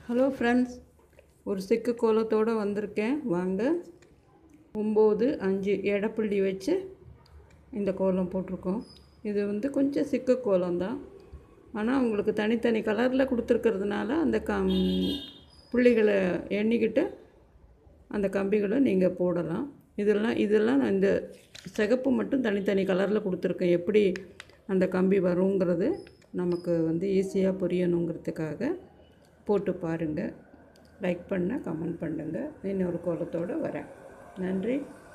Hello friends, ஒரு சிக்கு கோலத்தோடு வந்திருக்கேன். வாங்க. 9, 5 எடைப்புள்ளி வச்சு இந்த கோலம் போட்டிருக்கோம். இது கொஞ்சம் சிக்கு கோலம்தான். ஆனால் உங்களுக்கு தனித்தனி கலரில் கொடுத்துருக்கிறதுனால அந்த புள்ளிகளை எண்ணிக்கிட்டு அந்த கம்பிகளை நீங்கள் போடலாம். இதெல்லாம் நான் இந்த சிகப்பு மட்டும் தனித்தனி கலரில் கொடுத்துருக்கேன். எப்படி அந்த கம்பி வருங்கிறது நமக்கு ஈஸியாக புரியணுங்கிறதுக்காக போட்டு பாருங்கள். லைக் பண்ண, கமெண்ட் பண்ணுங்கள். இன்னொரு கோலத்தோடு வரேன். நன்றி.